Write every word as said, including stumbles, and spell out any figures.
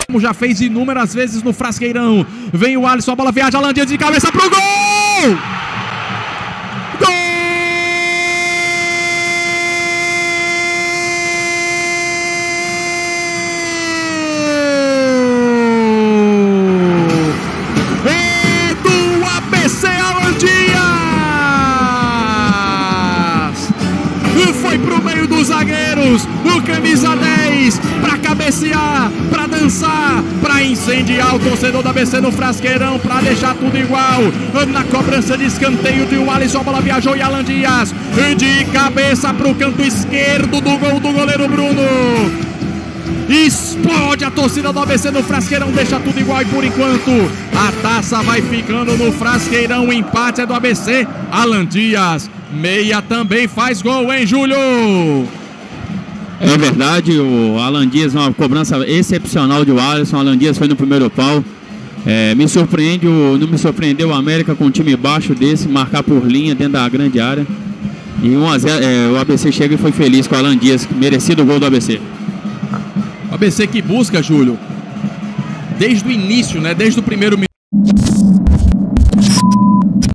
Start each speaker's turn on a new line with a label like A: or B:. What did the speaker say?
A: como já fez inúmeras vezes no Frasqueirão. Vem o Alisson, a bola viaja, Alan Dias de cabeça pro gol! Gol! É do A B C, Alan Dias! Foi pro meio dos zagueiros, o camisa dez, pra cabecear, pra dançar, pra incendiar o torcedor da A B C no Frasqueirão, pra deixar tudo igual. Na cobrança de escanteio de o Alisson, a bola viajou e Alan Dias de cabeça pro canto esquerdo do gol do goleiro Bruno. Explode a torcida do A B C no Frasqueirão, deixa tudo igual e por enquanto a taça vai ficando no Frasqueirão. O empate é do A B C. Alan Dias, meia, também faz gol, hein, Júlio?
B: É verdade, o Alan Dias, uma cobrança excepcional de o Alisson. O Alan Dias foi no primeiro pau. É, me surpreende, o, não me surpreendeu o América com um time baixo desse, marcar por linha dentro da grande área. E um a zero, é, o A B C chega e foi feliz com o Alan Dias, merecido o gol do A B C.
A: O A B C que busca, Júlio, desde o início, né? Desde o primeiro minuto.